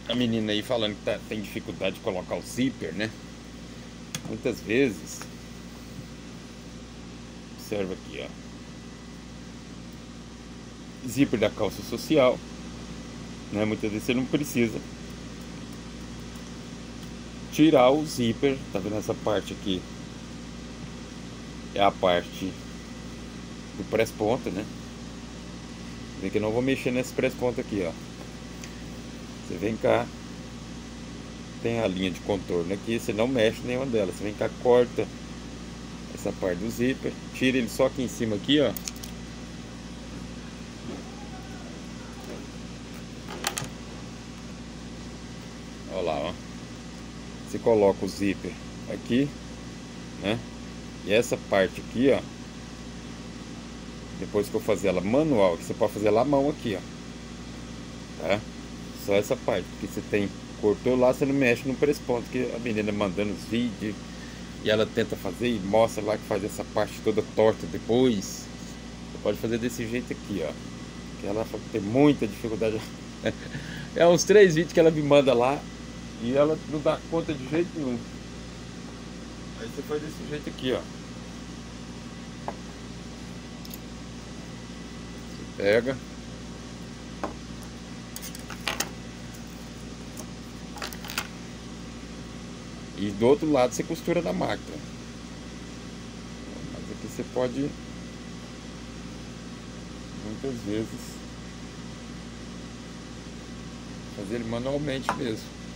a menina aí falando que tem dificuldade de colocar o zíper, né? Muitas vezes, observa aqui, ó, zíper da calça social, né? Muitas vezes você não precisa tirar o zíper, tá vendo essa parte aqui? É a parte do press-ponta, né? Vê que eu não vou mexer nesse press-ponta aqui, ó. Você vem cá, tem a linha de contorno aqui, você não mexe nenhuma delas. Você vem cá, corta essa parte do zíper, tira ele só aqui em cima aqui, ó. Olha lá, ó. Você coloca o zíper aqui, né? E essa parte aqui, ó, depois que eu fazer ela manual, que você pode fazer ela à mão aqui, ó, tá? Só essa parte, porque você tem, cortou lá, você não mexe no press-ponto, que a menina mandando os vídeos e ela tenta fazer e mostra lá que faz essa parte toda torta depois. Você pode fazer desse jeito aqui, ó, que ela tem muita dificuldade. É uns 3 vídeos que ela me manda lá e ela não dá conta de jeito nenhum. Aí você faz desse jeito aqui, ó. Você pega, e do outro lado você costura na máquina. Mas aqui você pode, muitas vezes, fazer ele manualmente mesmo.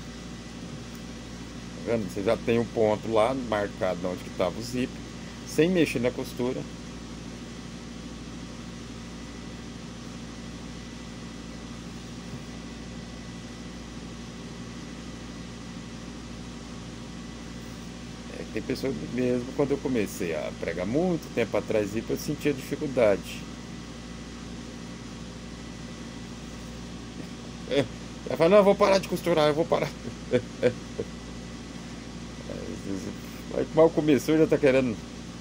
Tá vendo? Você já tem o ponto lá marcado onde que estava o zíper, sem mexer na costura. Tem pessoas mesmo, quando eu comecei a pregar muito tempo atrás, eu sentia dificuldade. Ela fala, não, eu vou parar de costurar, eu vou parar. Mas mal começou, já tá querendo.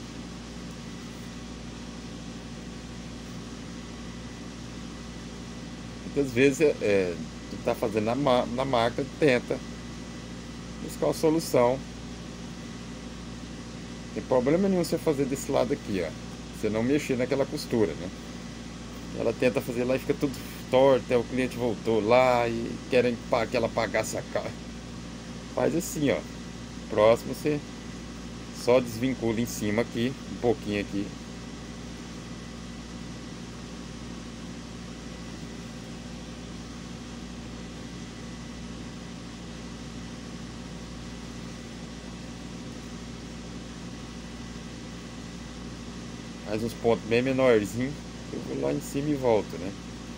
Muitas vezes tu tá fazendo na máquina, tenta buscar uma solução. Não tem problema nenhum você fazer desse lado aqui, ó. Você não mexer naquela costura, né? Ela tenta fazer lá e fica tudo torto, aí o cliente voltou lá e querem que ela pagasse a cara. Faz assim, ó. Próximo você só desvincula em cima aqui, um pouquinho aqui. Faz uns pontos bem menorzinhos. Eu vou lá em cima e volto, né?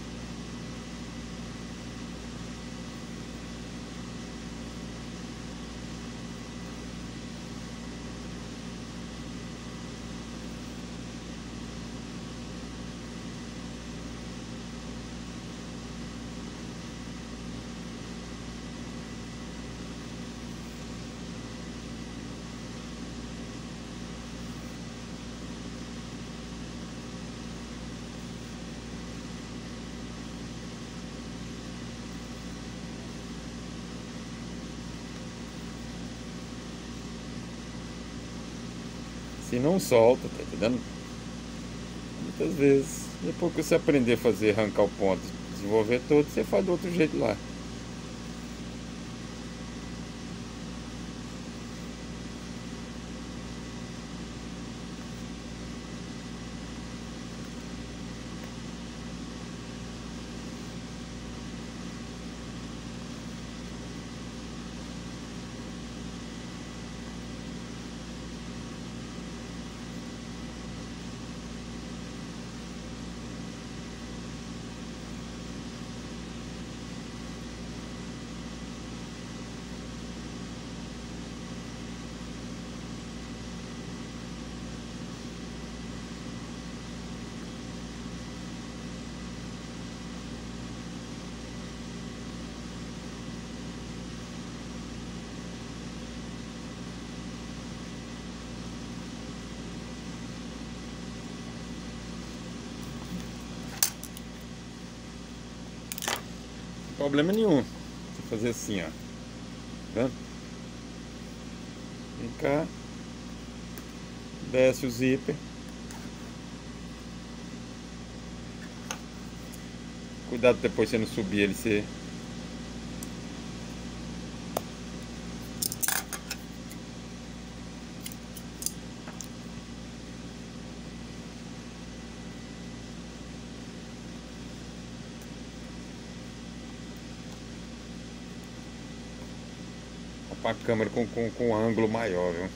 Se não solta, tá entendendo? Muitas vezes, depois que você aprender a fazer, arrancar o ponto, desenvolver todo, você faz do outro jeito lá. Problema nenhum. Você fazer assim, ó. Tá vendo? Vem cá. Desce o zíper. Cuidado depois você não subir ele, você... Com a câmera com um ângulo maior, viu?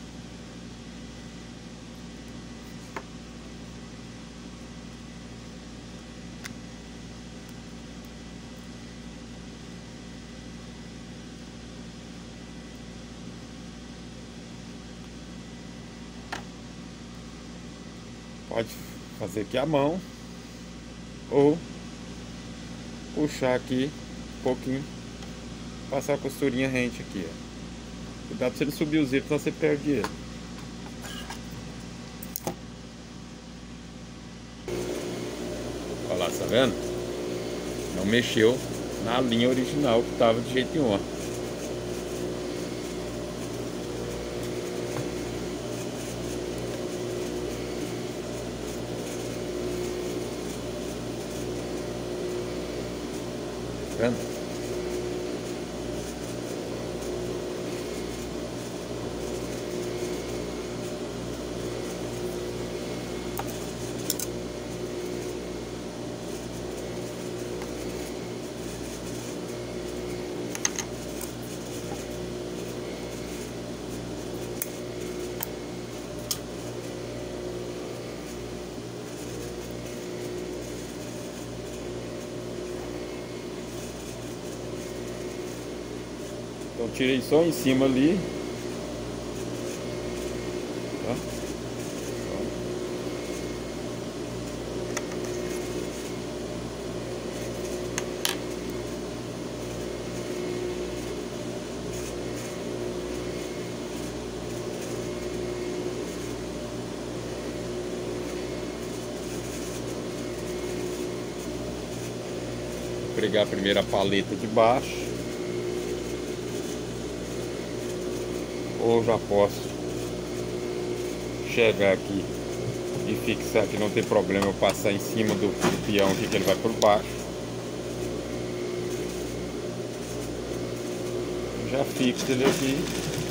Pode fazer aqui a mão ou puxar aqui um pouquinho, passar a costurinha rente aqui, ó. Cuidado pra você não subir o zíper, senão você perde ele. Olha lá, tá vendo? Não mexeu na linha original que tava de jeito nenhum, ó. Tá vendo? Então tirei só em cima ali. Tá? Vou pregar primeiro a paleta de baixo. Ou já posso chegar aqui e fixar que não tem problema eu passar em cima do peão aqui que ele vai por baixo. Já fixo ele aqui.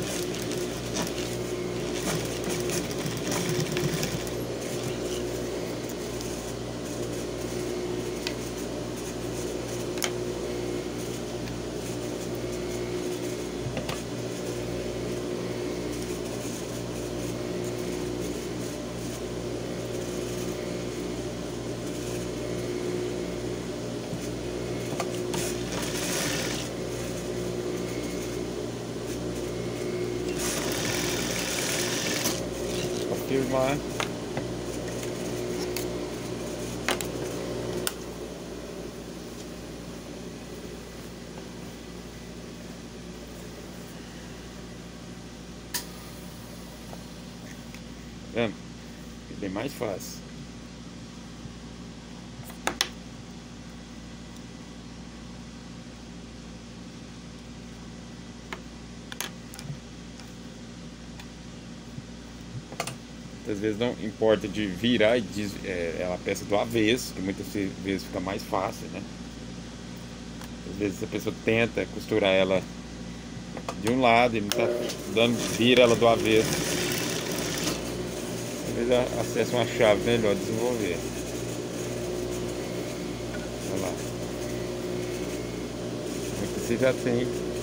Firmar. Vendo? É bem mais fácil. Às vezes não importa de virar e ela peça do avesso, que muitas vezes fica mais fácil, né? Às vezes a pessoa tenta costurar ela de um lado e não tá dando, vira ela do avesso. Às vezes acessa uma chave melhor de desenvolver. Olha lá. Aqui você já tem.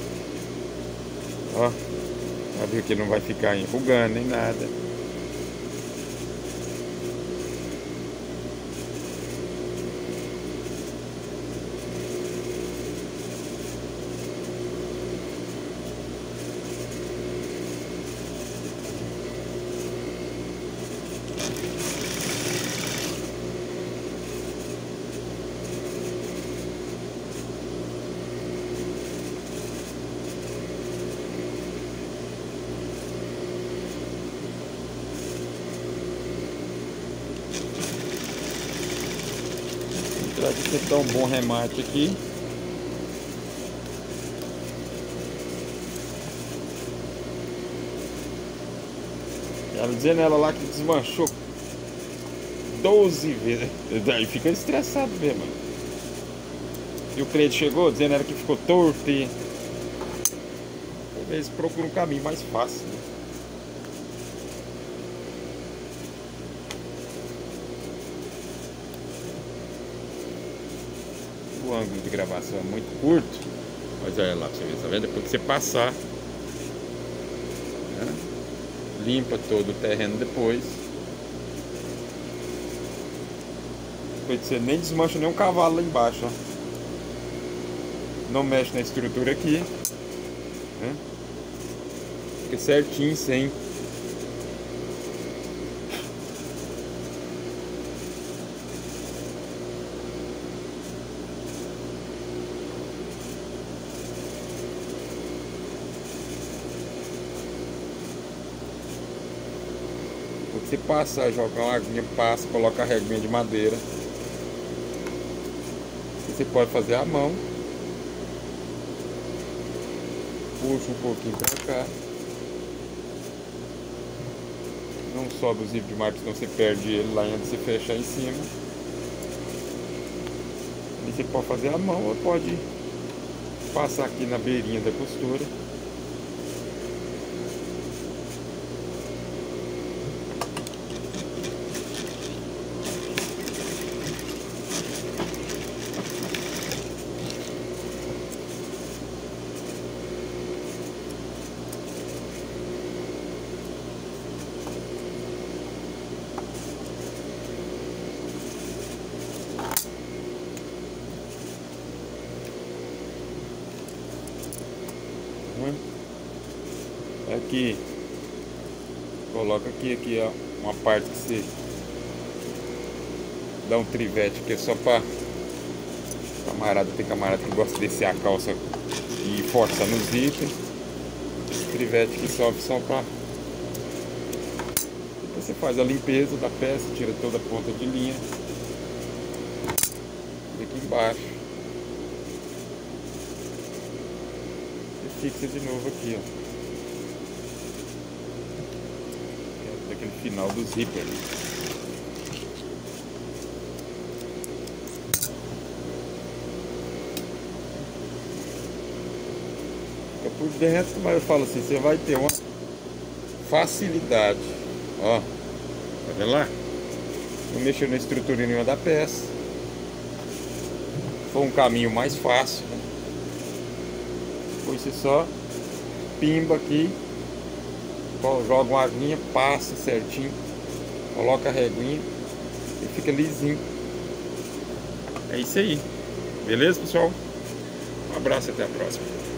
Ó, já viu que ele não vai ficar enrugando nem nada. Para tentar um bom remate aqui. Tava dizendo ela lá que desmanchou 12 vezes. Daí fica estressado mesmo. E o cliente chegou dizendo ela que ficou torto e... Às vezes procura um caminho mais fácil, né? O ângulo de gravação é muito curto. Mas olha lá pra você ver, tá vendo? Depois que você passar, né? Limpa todo o terreno depois. Você nem desmancha nenhum cavalo lá embaixo, ó. Não mexe na estrutura aqui, né? Fica certinho, sem você passar, jogar uma aguinha, passa, coloca a reguinha de madeira. Você pode fazer à mão. Puxa um pouquinho pra cá. Não sobe o zíper demais, senão você perde ele lá antes de você fechar em cima. E você pode fazer à mão ou pode passar aqui na beirinha da costura. Aqui, coloca aqui ó, uma parte que você dá um trivete que é só para camarada, tem camarada que gosta de descer a calça e forçar no zíper. Esse trivete que sobe só para... Depois você faz a limpeza da peça, tira toda a ponta de linha. E aqui embaixo você fixa de novo aqui, ó. Daquele final do zíper. Fica por dentro, mas eu falo assim, você vai ter uma facilidade. Ó, tá vendo lá? Não mexeu na estrutura nenhuma da peça. Foi um caminho mais fácil, né? Depois você só pimba aqui, joga uma aguinha, passa certinho, coloca a reguinha e fica lisinho. É isso aí. Beleza, pessoal? Um abraço e até a próxima.